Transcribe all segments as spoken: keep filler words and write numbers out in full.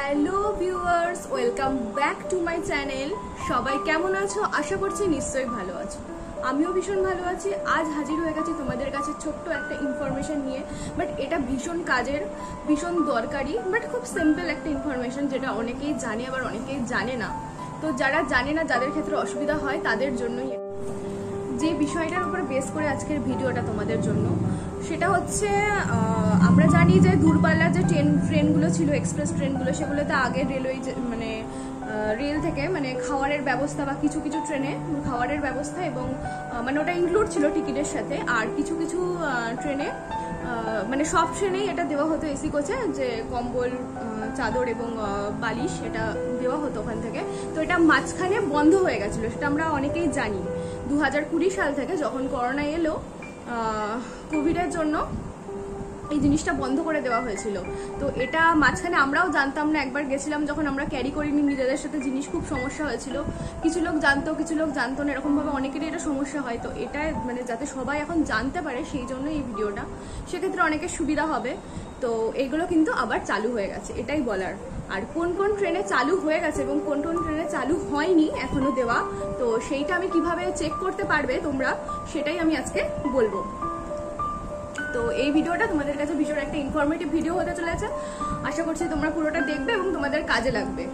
Hello viewers, welcome back to my channel. সবাই কেমন আছো? আশা করছি নিশ্চয়ই ভালো আছো। আমিও ভীষণ ভালো আছি। আজ হাজির হয়ে গেছি তোমাদের কাছে ছোট্ট একটা ইনফরমেশন নিয়ে, বাট এটা ভীষণ কাজের, ভীষণ দরকারি, বাট খুব সিম্পল একটা ইনফরমেশন যেটা অনেকেই জানে আবার অনেকেই জানে না। তো যারা জানে না, যাদের ক্ষেত্রে অসুবিধা হয় তাদের জন্যই যে বিষয়টার উপর বেস করে আজকের ভিডিওটা তোমাদের জন্য। সেটা হচ্ছে আমরা জানি যে দূরপাল্লার যে ট্রেন ট্রেনগুলো ছিল, এক্সপ্রেস ট্রেনগুলো, সেগুলোতে আগে রেলওয়ে মানে রেল থেকে মানে খাওয়ারের ব্যবস্থা বা কিছু কিছু ট্রেনে খাওয়ারের ব্যবস্থা এবং মানে ওটা ইনক্লুড ছিল টিকিটের সাথে। আর কিছু কিছু ট্রেনে মানে সব ট্রেনেই এটা দেওয়া হতো এসি কোচে, যে কম্বল, চাদর এবং বালিশ এটা দেওয়া হতো ওখান থেকে। তো এটা মাঝখানে বন্ধ হয়ে গেছিলো, সেটা আমরা অনেকেই জানি। দু হাজার কুড়ি সাল থেকে যখন করোনা এলো, কোভিডের জন্য এই জিনিসটা বন্ধ করে দেওয়া হয়েছিল। তো এটা মাঝখানে আমরাও জানতাম না, একবার গেছিলাম যখন আমরা ক্যারি করিনি নিজেদের সাথে জিনিস, খুব সমস্যা হয়েছিল। কিছু লোক জানতো, কিছু লোক জানতো না, এরকমভাবে অনেকেরই এটা সমস্যা হয়। তো এটা মানে যাতে সবাই এখন জানতে পারে সেই জন্য এই ভিডিওটা, সেক্ষেত্রে অনেকের সুবিধা হবে। তো এগুলো কিন্তু আবার চালু হয়ে গেছে, এটাই বলার। আর কোন কোন ট্রেনে চালু হয়ে গেছে এবং কোন কোন ট্রেনে চালু হয়নি এখনো দেওয়া, তো সেইটা আমি কিভাবে চেক করতে পারবে তোমরা, সেটাই আমি আজকে বলবো। তো এই ভিডিওটা তোমাদের কাছে ভীষণ একটা ইনফরমেটিভ ভিডিও হতে চলেছে। আশা করছি তোমরা পুরোটা দেখবে এবং তোমাদের কাজে লাগবে।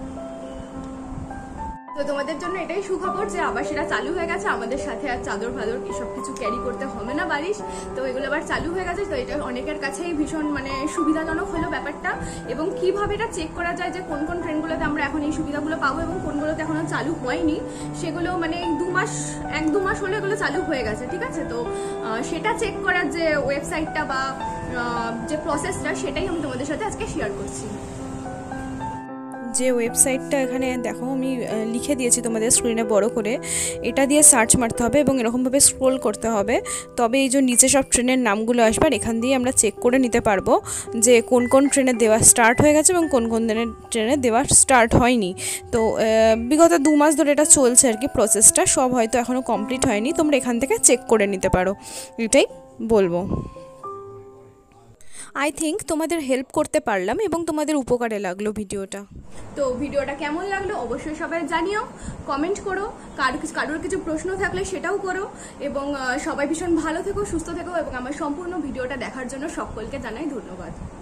তো তোমাদের জন্য এটাই সুখবর যে আবার সেটা চালু হয়ে গেছে। আমাদের সাথে আর চাদর ফাদর এসব কিছু ক্যারি করতে হবে না, বালিশ। তো এগুলো আবার চালু হয়ে গেছে। তো এটা অনেকের কাছেই ভীষণ মানে সুবিধাজনক হলো ব্যাপারটা। এবং কিভাবে এটা চেক করা যায় যে কোন কোন ট্রেনগুলোতে আমরা এখন এই সুবিধাগুলো পাবো এবং কোনগুলোতে এখনো চালু হয়নি, সেগুলো মানে দু মাস এক দু মাস হলে এগুলো চালু হয়ে গেছে, ঠিক আছে? তো সেটা চেক করার যে ওয়েবসাইটটা বা যে প্রসেসটা, সেটাই আমি তোমাদের সাথে আজকে শেয়ার করছি। যে ওয়েবসাইটটা এখানে দেখো আমি লিখে দিয়েছি তোমাদের স্ক্রিনে বড় করে, এটা দিয়ে সার্চ মারতে হবে এবং এরকমভাবে স্ক্রোল করতে হবে। তবে এই যে নিচে সব ট্রেনের নামগুলো আসবে, আর এখান দিয়ে আমরা চেক করে নিতে পারবো যে কোন কোন ট্রেনে দেওয়া স্টার্ট হয়ে গেছে এবং কোন কোন দিনের ট্রেনে দেওয়া স্টার্ট হয়নি। তো বিগত দু মাস ধরে এটা চলছে আর কি প্রসেসটা, সব হয়তো এখনও কমপ্লিট হয়নি। তোমরা এখান থেকে চেক করে নিতে পারো, এটাই বলবো। আই থিঙ্ক তোমাদের হেল্প করতে পারলাম এবং তোমাদের উপকারে লাগলো ভিডিওটা। তো ভিডিওটা কেমন লাগলো অবশ্যই সবাই জানিও, কমেন্ট করো। কারো কারোর কিছু প্রশ্ন থাকলে সেটাও করো। এবং সবাই ভীষণ ভালো থেকো, সুস্থ থেকো এবং আমার সম্পূর্ণ ভিডিওটা দেখার জন্য সকলকে জানাই ধন্যবাদ।